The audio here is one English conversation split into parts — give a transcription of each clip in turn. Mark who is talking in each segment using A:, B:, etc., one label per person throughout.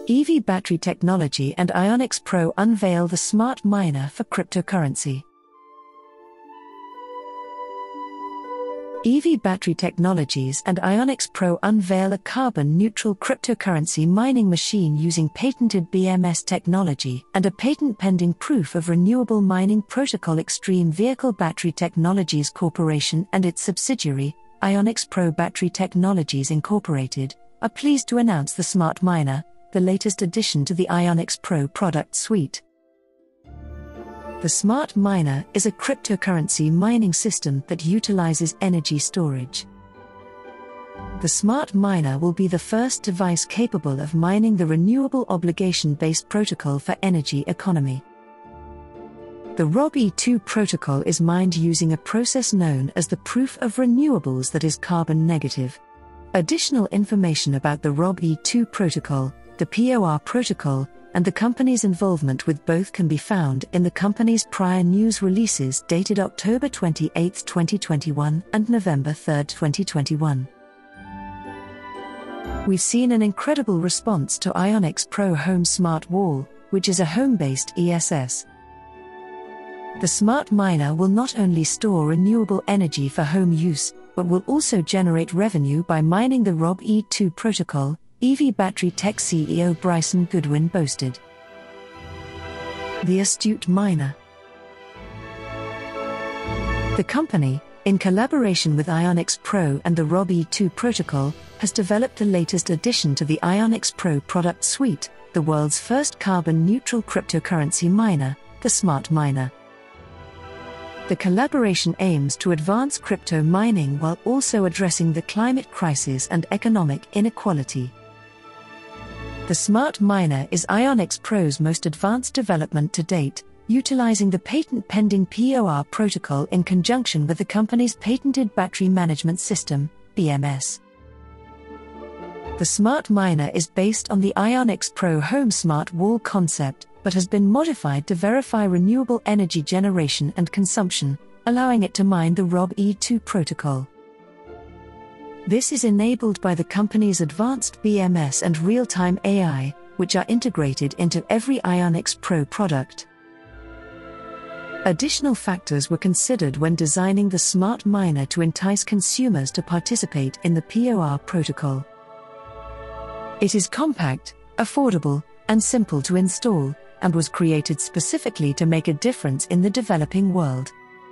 A: EV battery technology and IONiX Pro unveil the smart miner for cryptocurrency. EV battery technologies and IONiX Pro unveil a carbon-neutral cryptocurrency mining machine using patented BMS technology and a patent-pending Proof of Renewable Mining Protocol. Extreme Vehicle Battery Technologies Corporation and its subsidiary, IONiX Pro Battery Technologies Incorporated, are pleased to announce the Smart Miner, the latest addition to the IONiX Pro product suite. The Smart Miner is a cryptocurrency mining system that utilizes energy storage. The Smart Miner will be the first device capable of mining the Renewable Obligation Base protocol for energy economy. The ROBe2 protocol is mined using a process known as the Proof of Renewables that is carbon negative. Additional information about the ROBe2 protocol, the POR protocol, and the company's involvement with both can be found in the company's prior news releases dated October 28, 2021 and November 3, 2021. We've seen an incredible response to IONiX Pro Home Smart Wall, which is a home-based ESS. The Smart Miner will not only store renewable energy for home use, but will also generate revenue by mining the ROBe2 protocol, EV Battery Tech CEO Bryson Goodwin boasted. The astute miner. The company, in collaboration with IONiX Pro and the ROBe2 protocol, has developed the latest addition to the IONiX Pro product suite, the world's first carbon-neutral cryptocurrency miner, the Smart Miner. The collaboration aims to advance crypto mining while also addressing the climate crisis and economic inequality. The Smart Miner is IONiX Pro's most advanced development to date, utilizing the patent-pending POR protocol in conjunction with the company's patented battery management system, BMS. The Smart Miner is based on the IONiX Pro Home Smart Wall concept, but has been modified to verify renewable energy generation and consumption, allowing it to mine the ROBe2 protocol. This is enabled by the company's advanced BMS and real-time AI, which are integrated into every IONiX Pro product. Additional factors were considered when designing the Smart Miner to entice consumers to participate in the POR protocol. It is compact, affordable, and simple to install, and was created specifically to make a difference in the developing world.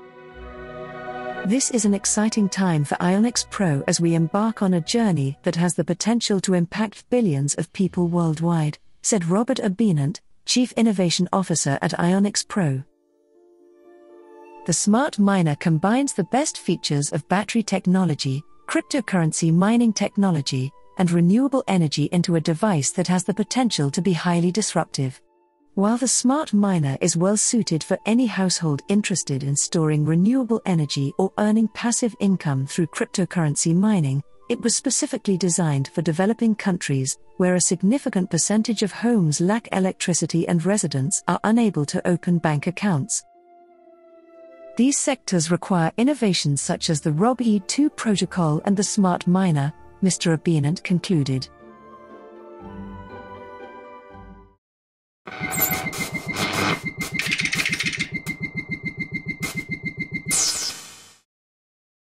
A: This is an exciting time for IONiX Pro as we embark on a journey that has the potential to impact billions of people worldwide, said Robert Abinant, Chief Innovation Officer at IONiX Pro. The Smart Miner combines the best features of battery technology, cryptocurrency mining technology, and renewable energy into a device that has the potential to be highly disruptive. While the Smart Miner is well suited for any household interested in storing renewable energy or earning passive income through cryptocurrency mining, it was specifically designed for developing countries, where a significant percentage of homes lack electricity and residents are unable to open bank accounts. These sectors require innovations such as the ROBe2 protocol and the Smart Miner, Mr. Abinant concluded.